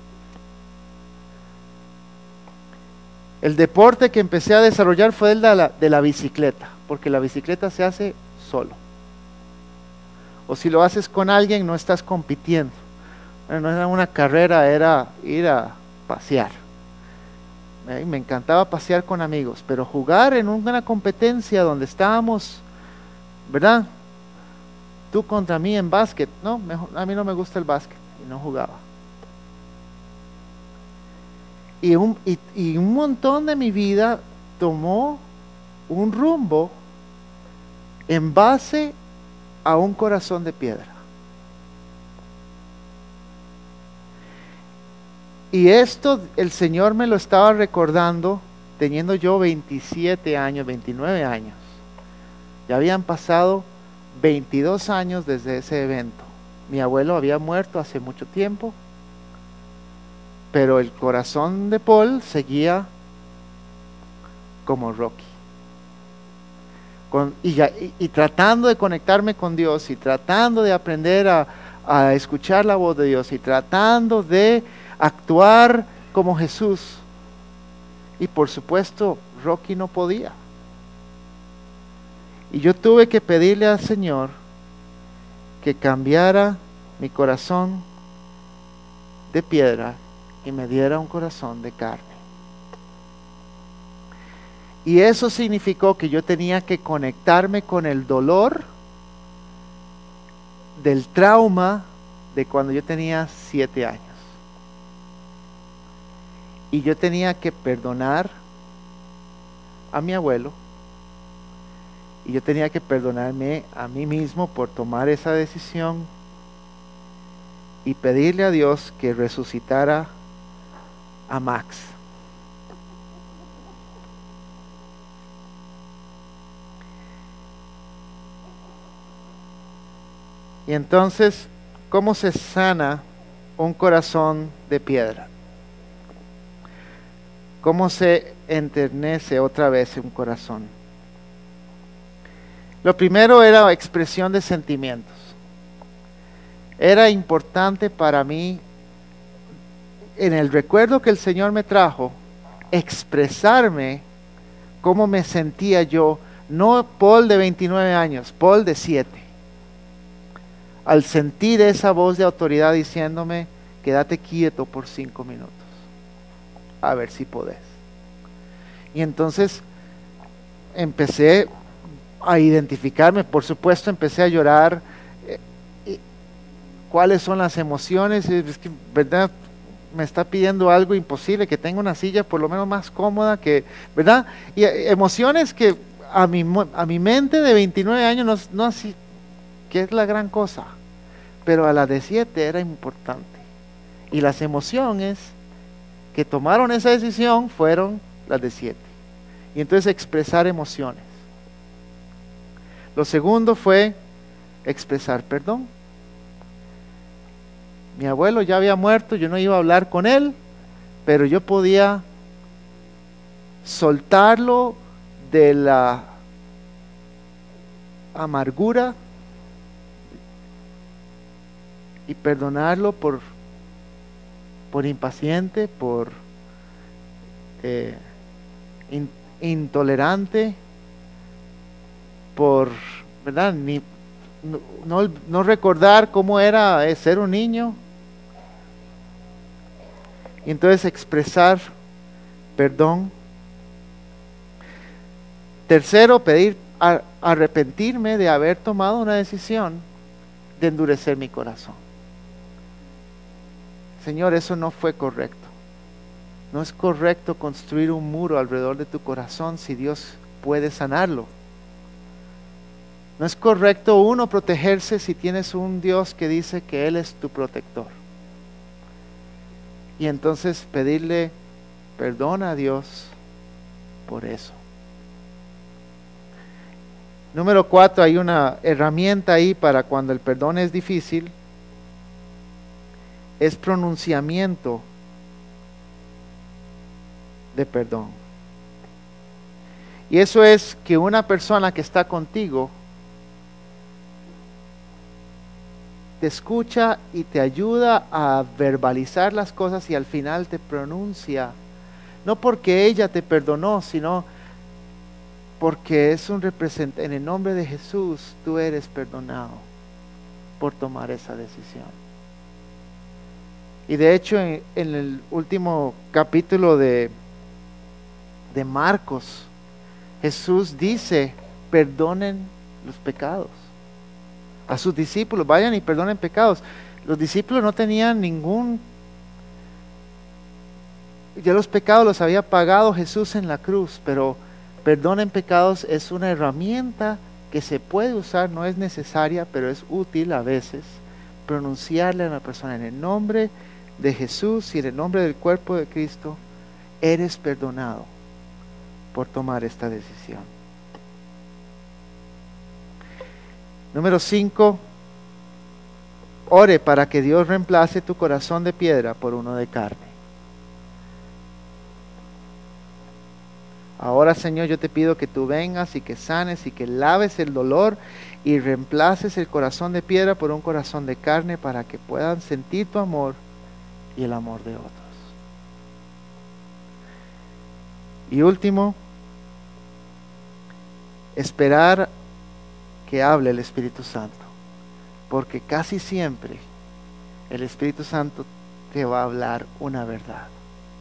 Speaker 1: El deporte que empecé a desarrollar fue el de la, de la bicicleta, porque la bicicleta se hace solo. O si lo haces con alguien, no estás compitiendo. No era una carrera, era ir a pasear. Me encantaba pasear con amigos, pero jugar en una competencia donde estábamos, ¿verdad? Tú contra mí en básquet, no, mejor, a mí no me gusta el básquet y no jugaba. Y un, y, y un montón de mi vida tomó un rumbo en base a un corazón de piedra. Y esto el Señor me lo estaba recordando teniendo yo veintisiete años, veintinueve años. Ya habían pasado veintidós años desde ese evento. Mi abuelo había muerto hace mucho tiempo, pero el corazón de Paul seguía como Rocky. Con, y, y, y tratando de conectarme con Dios y tratando de aprender a, a escuchar la voz de Dios y tratando de actuar como Jesús. Y por supuesto, Rocky no podía. Y yo tuve que pedirle al Señor que cambiara mi corazón de piedra y me diera un corazón de carne. Y eso significó que yo tenía que conectarme con el dolor del trauma de cuando yo tenía siete años. Y yo tenía que perdonar a mi abuelo. Y yo tenía que perdonarme a mí mismo por tomar esa decisión. Y pedirle a Dios que resucitara a Max. Y entonces, ¿cómo se sana un corazón de piedra? ¿Cómo se enternece otra vez un corazón? Lo primero era expresión de sentimientos. Era importante para mí, en el recuerdo que el Señor me trajo, expresarme cómo me sentía yo, no Paul de veintinueve años, Paul de siete. Al sentir esa voz de autoridad diciéndome, quédate quieto por cinco minutos, a ver si podés. Y entonces empecé a identificarme, por supuesto empecé a llorar, cuáles son las emociones. Es que, ¿verdad? Me está pidiendo algo imposible, que tenga una silla por lo menos más cómoda, que, ¿verdad? Y eh, emociones que a mi, a mi mente de veintinueve años no, no así, que es la gran cosa, pero a la de siete era importante. Y las emociones que tomaron esa decisión fueron las de siete. Y entonces expresar emociones. Lo segundo fue expresar perdón. Mi abuelo ya había muerto, yo no iba a hablar con él, pero yo podía soltarlo de la amargura y perdonarlo por, por impaciente, por eh, in, intolerante, por, ¿verdad? Ni, no, no, no recordar cómo era eh, ser un niño. Y entonces expresar perdón. Tercero, pedir a, arrepentirme de haber tomado una decisión de endurecer mi corazón. Señor, eso no fue correcto. No es correcto construir un muro alrededor de tu corazón si Dios puede sanarlo. No es correcto uno protegerse si tienes un Dios que dice que Él es tu protector. Y entonces pedirle perdón a Dios por eso. Número cuatro, hay una herramienta ahí para cuando el perdón es difícil. Es pronunciamiento de perdón. Y eso es que una persona que está contigo te escucha y te ayuda a verbalizar las cosas y al final te pronuncia, no porque ella te perdonó, sino porque es un representante. En el nombre de Jesús, tú eres perdonado por tomar esa decisión. Y de hecho, en, en el último capítulo de, de Marcos, Jesús dice, perdonen los pecados a sus discípulos, vayan y perdonen pecados. Los discípulos no tenían ningún, ya los pecados los había pagado Jesús en la cruz, pero perdonen pecados es una herramienta que se puede usar, no es necesaria, pero es útil a veces, pronunciarle a una persona en el nombre de Jesús y en el nombre del cuerpo de Cristo, eres perdonado por tomar esta decisión. Número cinco, ore para que Dios reemplace tu corazón de piedra por uno de carne. Ahora, Señor, yo te pido que tú vengas y que sanes y que laves el dolor y reemplaces el corazón de piedra por un corazón de carne para que puedan sentir tu amor y el amor de otros. Y último, esperar que hable el Espíritu Santo, porque casi siempre el Espíritu Santo te va a hablar una verdad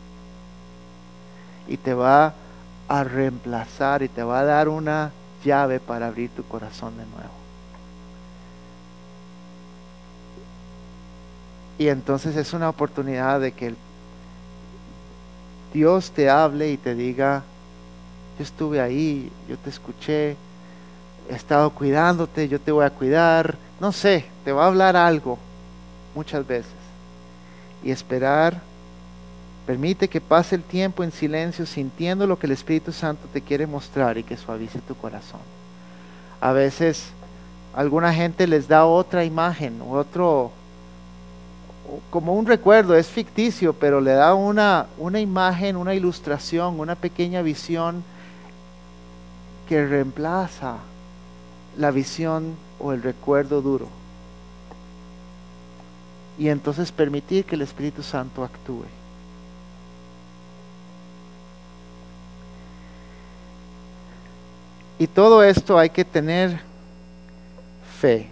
Speaker 1: y te va a reemplazar y te va a dar una llave para abrir tu corazón de nuevo. Y entonces es una oportunidad de que Dios te hable y te diga, yo estuve ahí, yo te escuché, he estado cuidándote, yo te voy a cuidar, no sé, te va a hablar algo muchas veces. Y esperar, permite que pase el tiempo en silencio sintiendo lo que el Espíritu Santo te quiere mostrar y que suavice tu corazón. A veces alguna gente les da otra imagen, otro, como un recuerdo, es ficticio, pero le da una, una imagen, una ilustración, una pequeña visión que reemplaza la visión o el recuerdo duro. Y entonces permitir que el Espíritu Santo actúe. Y todo esto hay que tener fe.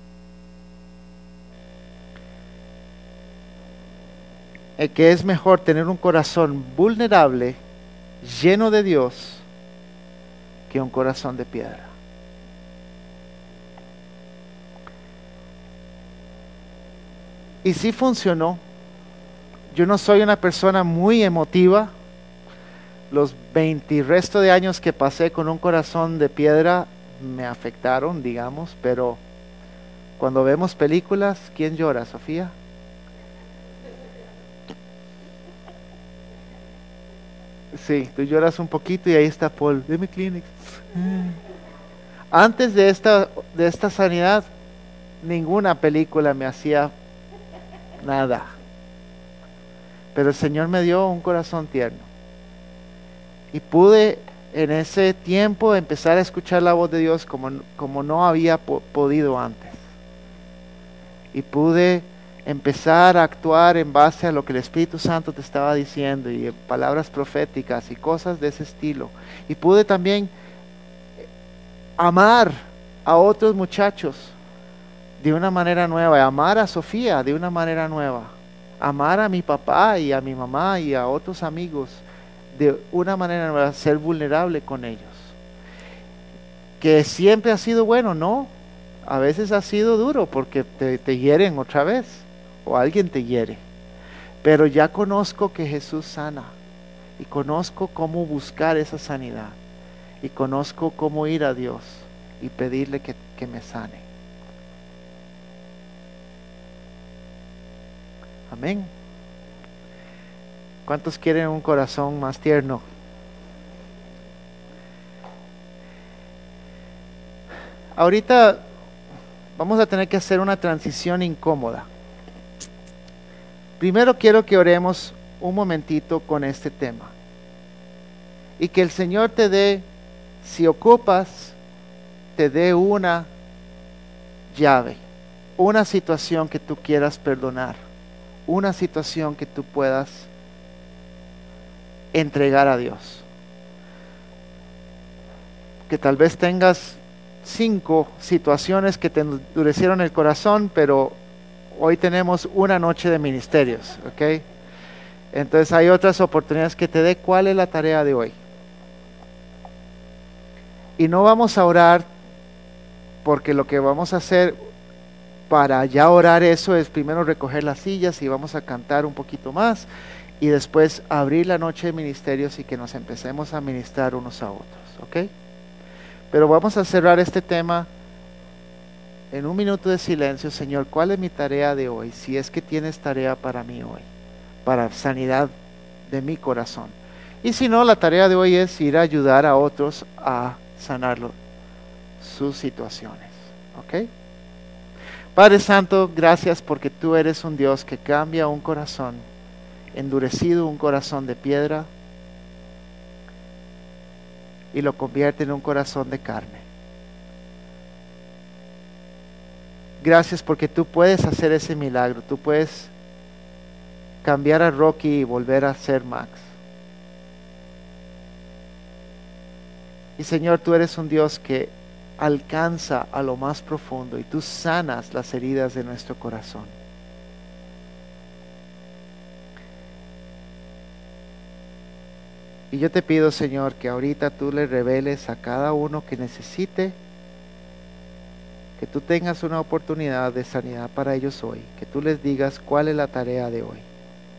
Speaker 1: El que es mejor tener un corazón vulnerable, lleno de Dios, que un corazón de piedra. Y sí funcionó. Yo no soy una persona muy emotiva. Los veinte y resto de años que pasé con un corazón de piedra me afectaron, digamos, pero cuando vemos películas, ¿quién llora, Sofía? Sí, tú lloras un poquito y ahí está Paul. Deme Kleenex. Antes de esta, de esta sanidad, ninguna película me hacía nada. Pero el Señor me dio un corazón tierno. Y pude en ese tiempo empezar a escuchar la voz de Dios como, como no había po- podido antes. Y pude empezar a actuar en base a lo que el Espíritu Santo te estaba diciendo y palabras proféticas y cosas de ese estilo. Y pude también amar a otros muchachos de una manera nueva, amar a Sofía de una manera nueva, amar a mi papá y a mi mamá y a otros amigos de una manera nueva, ser vulnerable con ellos. Que siempre ha sido bueno, ¿no? A veces ha sido duro porque te, te hieren otra vez o alguien te hiere. Pero ya conozco que Jesús sana y conozco cómo buscar esa sanidad y conozco cómo ir a Dios y pedirle que, que me sane. Amén. ¿Cuántos quieren un corazón más tierno? Ahorita vamos a tener que hacer una transición incómoda. Primero quiero que oremos un momentito con este tema. Y que el Señor te dé, si ocupas, te dé una llave, una situación que tú quieras perdonar, una situación que tú puedas entregar a Dios. Que tal vez tengas cinco situaciones que te endurecieron el corazón, pero hoy tenemos una noche de ministerios, ¿ok? Entonces hay otras oportunidades que te dé. ¿Cuál es la tarea de hoy? Y no vamos a orar, porque lo que vamos a hacer para ya orar eso es primero recoger las sillas y vamos a cantar un poquito más y después abrir la noche de ministerios y que nos empecemos a ministrar unos a otros, ¿ok? Pero vamos a cerrar este tema en un minuto de silencio. Señor, ¿cuál es mi tarea de hoy? Si es que tienes tarea para mí hoy, para sanidad de mi corazón. Y si no, la tarea de hoy es ir a ayudar a otros a sanarlo, sus situaciones, ¿ok? Padre Santo, gracias porque tú eres un Dios que cambia un corazón endurecido, un corazón de piedra, y lo convierte en un corazón de carne. Gracias porque tú puedes hacer ese milagro, tú puedes cambiar a Rocky y volver a ser Max. Y Señor, tú eres un Dios que alcanza a lo más profundo y tú sanas las heridas de nuestro corazón. Y yo te pido, Señor, que ahorita tú le reveles a cada uno que necesite, que tú tengas una oportunidad de sanidad para ellos hoy, que tú les digas cuál es la tarea de hoy.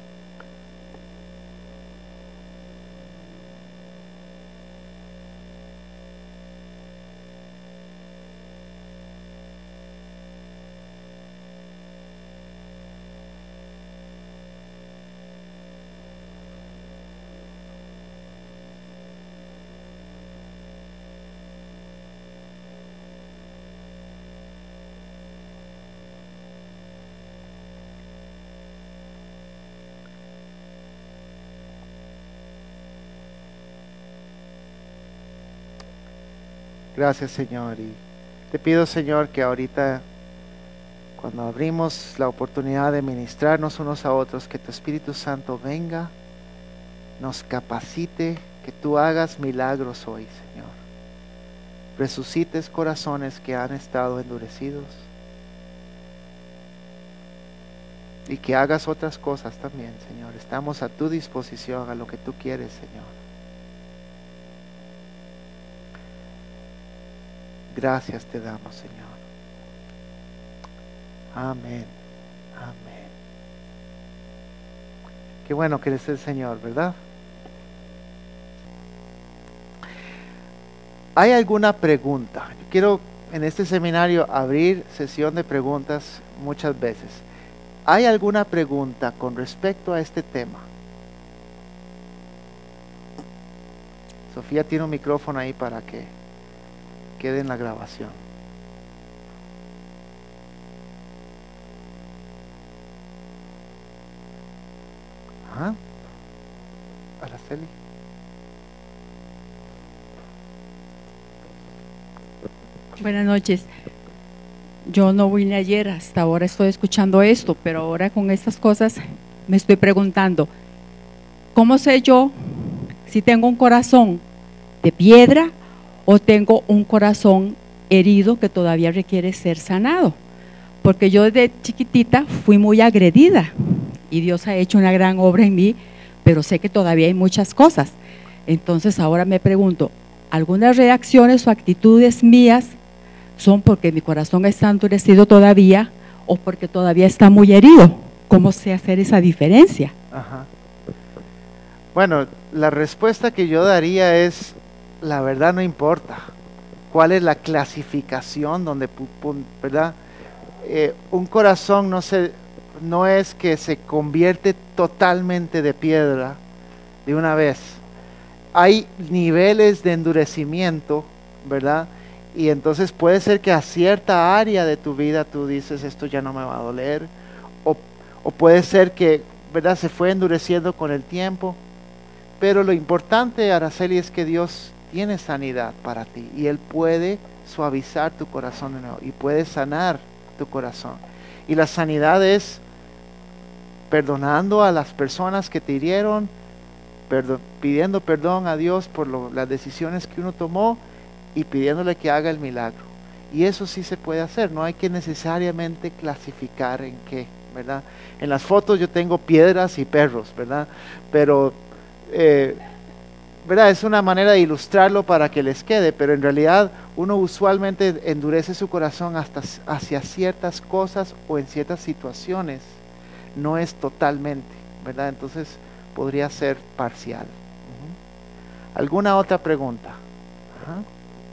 Speaker 1: Gracias, Señor. Y te pido, Señor, que ahorita, cuando abrimos la oportunidad de ministrarnos unos a otros, que tu Espíritu Santo venga, nos capacite, que tú hagas milagros hoy, Señor. Resucites corazones que han estado endurecidos. Y que hagas otras cosas también, Señor. Estamos a tu disposición, a lo que tú quieres, Señor. Gracias te damos, Señor. Amén. Amén. Qué bueno que es el Señor, ¿verdad? ¿Hay alguna pregunta? Yo quiero en este seminario abrir sesión de preguntas muchas veces. ¿Hay alguna pregunta con respecto a este tema? Sofía tiene un micrófono ahí para que quede en la grabación. Ajá. Araceli.
Speaker 2: Buenas noches. Yo no vine ayer, hasta ahora estoy escuchando esto, pero ahora con estas cosas me estoy preguntando, ¿cómo sé yo si tengo un corazón de piedra o tengo un corazón herido que todavía requiere ser sanado? Porque yo desde chiquitita fui muy agredida y Dios ha hecho una gran obra en mí, pero sé que todavía hay muchas cosas. Entonces ahora me pregunto, ¿algunas reacciones o actitudes mías son porque mi corazón está endurecido todavía o porque todavía está muy herido? ¿Cómo sé hacer esa diferencia?
Speaker 1: Ajá. Bueno, la respuesta que yo daría es, la verdad no importa. ¿Cuál es la clasificación donde, verdad? Eh, un corazón no, se, no es que se convierte totalmente de piedra de una vez. Hay niveles de endurecimiento, ¿verdad? Y entonces puede ser que a cierta área de tu vida tú dices, esto ya no me va a doler, o, o puede ser que, ¿verdad?, se fue endureciendo con el tiempo, pero lo importante, Araceli, es que Dios tiene sanidad para ti y Él puede suavizar tu corazón de nuevo y puede sanar tu corazón. Y la sanidad es perdonando a las personas que te hirieron, perdón, pidiendo perdón a Dios por lo, las decisiones que uno tomó, y pidiéndole que haga el milagro. Y eso sí se puede hacer, no hay que necesariamente clasificar en qué, ¿verdad? En las fotos yo tengo piedras y perros, ¿verdad? Pero, eh, ¿verdad? Es una manera de ilustrarlo para que les quede, pero en realidad uno usualmente endurece su corazón hasta hacia ciertas cosas o en ciertas situaciones, no es totalmente, ¿verdad? Entonces podría ser parcial. Uh-huh. ¿Alguna otra pregunta? Ajá.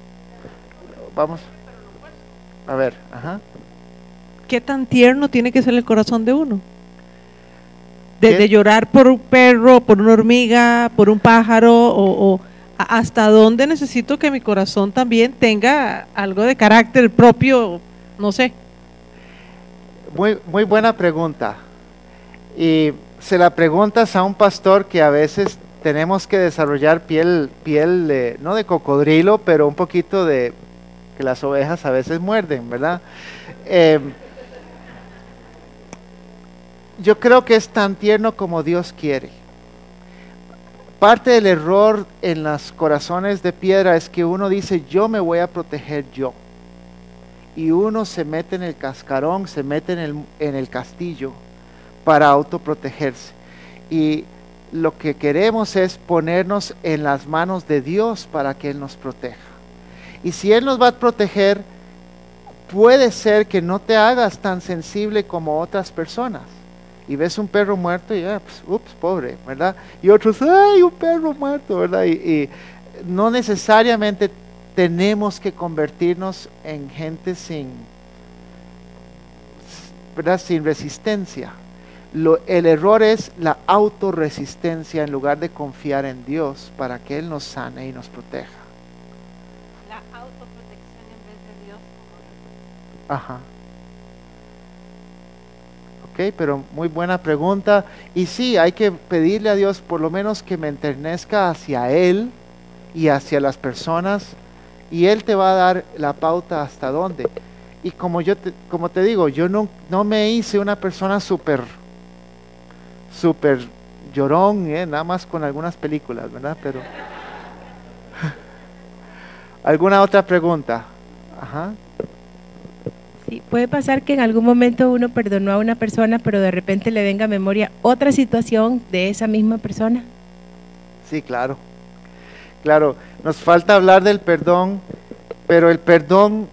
Speaker 1: Vamos a ver, ajá.
Speaker 3: ¿Qué tan tierno tiene que ser el corazón de uno? De, de llorar por un perro, por una hormiga, por un pájaro, o, o hasta dónde necesito que mi corazón también tenga algo de carácter propio, no sé.
Speaker 1: Muy, muy buena pregunta. Y se la preguntas a un pastor que a veces tenemos que desarrollar piel, piel de, no de cocodrilo, pero un poquito de que las ovejas a veces muerden, ¿verdad? Eh, yo creo que es tan tierno como Dios quiere. Parte del error en los corazones de piedra es que uno dice, yo me voy a proteger yo. Y uno se mete en el cascarón, se mete en el, en el castillo para autoprotegerse. Y lo que queremos es ponernos en las manos de Dios para que Él nos proteja. Y si Él nos va a proteger, puede ser que no te hagas tan sensible como otras personas. Y ves un perro muerto y, ah, pues, ups, pobre, ¿verdad? Y otros, ay, un perro muerto, ¿verdad? Y, y no necesariamente tenemos que convertirnos en gente sin, ¿verdad?, sin resistencia. Lo, el error es la autorresistencia en lugar de confiar en Dios para que Él nos sane y nos proteja.
Speaker 3: La autoprotección en vez de Dios.
Speaker 1: Ajá. Ok, pero muy buena pregunta. Y sí, hay que pedirle a Dios por lo menos que me enternezca hacia Él y hacia las personas, y Él te va a dar la pauta hasta dónde. Y como yo te, como te digo, yo no, no me hice una persona súper súper llorón, ¿eh? Nada más con algunas películas, ¿verdad? Pero ¿alguna otra pregunta? Ajá.
Speaker 4: Sí, puede pasar que en algún momento uno perdonó a una persona, pero de repente le venga a memoria otra situación de esa misma persona.
Speaker 1: Sí, claro. Claro, nos falta hablar del perdón, pero el perdón,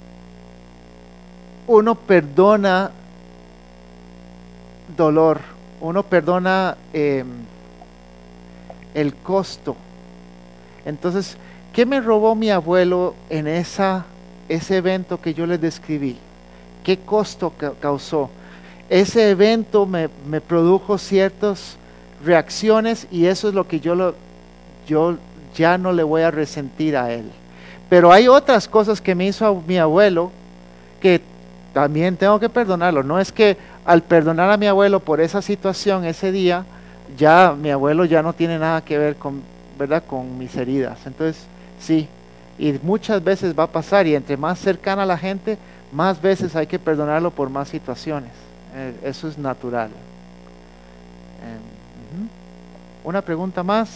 Speaker 1: uno perdona dolor, uno perdona eh, el costo. Entonces, ¿qué me robó mi abuelo en esa, ese evento que yo les describí? ¿Qué costo ca causó? Ese evento me, me produjo ciertas reacciones y eso es lo que yo, lo, yo ya no le voy a resentir a él. Pero hay otras cosas que me hizo a mi abuelo que también tengo que perdonarlo. No es que al perdonar a mi abuelo por esa situación ese día, ya mi abuelo ya no tiene nada que ver con, ¿verdad?, con mis heridas. Entonces, sí, y muchas veces va a pasar, y entre más cercana a la gente, más veces hay que perdonarlo por más situaciones. Eh, eso es natural. Eh, uh-huh. Una pregunta más.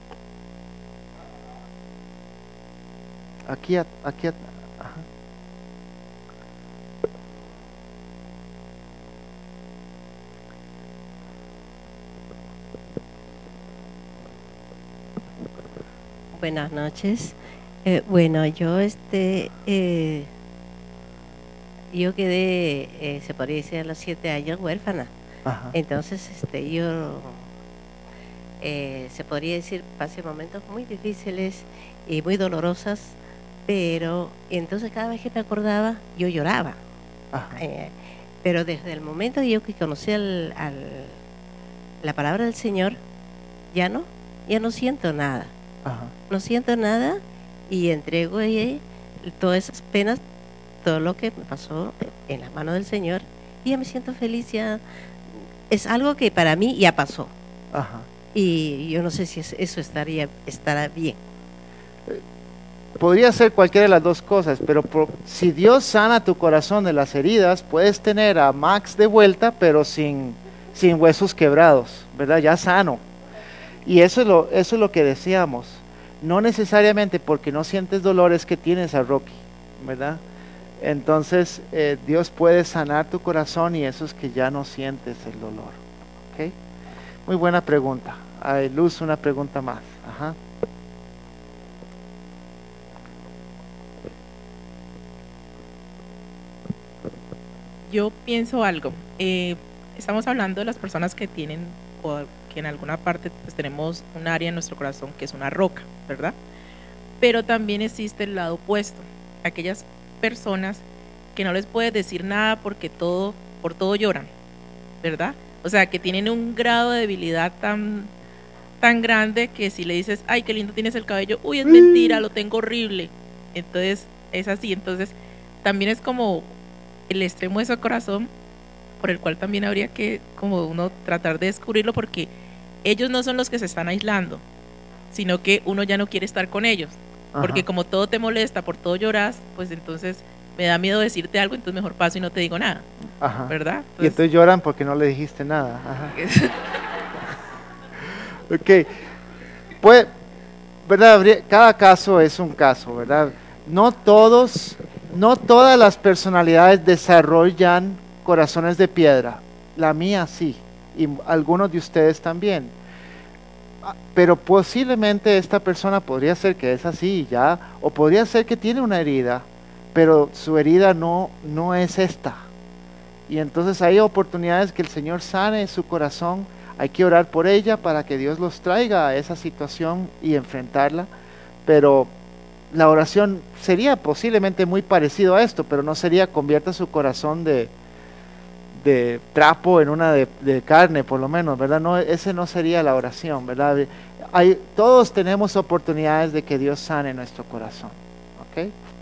Speaker 1: Aquí, aquí, ajá.
Speaker 5: Buenas noches. Eh, bueno, yo este eh, yo quedé, eh, se podría decir, a los siete años huérfana.
Speaker 1: Ajá.
Speaker 5: Entonces, este, yo eh, se podría decir pasé momentos muy difíciles y muy dolorosos, pero entonces cada vez que me acordaba yo lloraba. Eh, pero desde el momento que yo que conocí al, al, la palabra del Señor, ya no, ya no siento nada.
Speaker 1: Ajá.
Speaker 5: No siento nada y entrego eh, todas esas penas, todo lo que me pasó en las manos del Señor, y ya me siento feliz. Ya es algo que para mí ya pasó.
Speaker 1: Ajá.
Speaker 5: Y yo no sé si eso estaría estará bien.
Speaker 1: Podría ser cualquiera de las dos cosas, pero por, si Dios sana tu corazón de las heridas, puedes tener a Max de vuelta, pero sin, sin huesos quebrados, ¿verdad? Ya sano. Y eso es, lo, eso es lo que decíamos. No necesariamente porque no sientes dolores que tienes a Rocky, ¿verdad? Entonces, eh, Dios puede sanar tu corazón y eso es que ya no sientes el dolor. ¿Okay? Muy buena pregunta. Ay, Luz, una pregunta más. Ajá.
Speaker 6: Yo pienso algo. Eh, estamos hablando de las personas que tienen, o que en alguna parte pues tenemos un área en nuestro corazón que es una roca, ¿verdad? Pero también existe el lado opuesto, aquellas personas que no les puedes decir nada porque todo, por todo lloran, ¿verdad? O sea, que tienen un grado de debilidad tan, tan grande que si le dices, ay, qué lindo tienes el cabello, uy, es mentira, lo tengo horrible. Entonces, es así. Entonces, también es como el extremo de su corazón, por el cual también habría que como uno tratar de descubrirlo, porque ellos no son los que se están aislando, sino que uno ya no quiere estar con ellos. Ajá. Porque como todo te molesta, por todo lloras, pues entonces me da miedo decirte algo, entonces mejor paso y no te digo nada.
Speaker 1: Ajá.
Speaker 6: ¿Verdad? Entonces,
Speaker 1: y entonces lloran porque no le dijiste nada. Ajá. Ok. Pues, ¿verdad? Cada caso es un caso, ¿verdad? No todos, no todas las personalidades desarrollan corazones de piedra. La mía sí, y algunos de ustedes también. Pero posiblemente esta persona podría ser que es así ya, o podría ser que tiene una herida, pero su herida no, no es esta. Y entonces hay oportunidades que el Señor sane su corazón. Hay que orar por ella para que Dios los traiga a esa situación y enfrentarla. Pero la oración sería posiblemente muy parecido a esto, pero no sería convierta su corazón de, de trapo en una de, de carne, por lo menos, ¿verdad? No, ese no sería la oración, ¿verdad? Hay, todos tenemos oportunidades de que Dios sane nuestro corazón, ¿ok?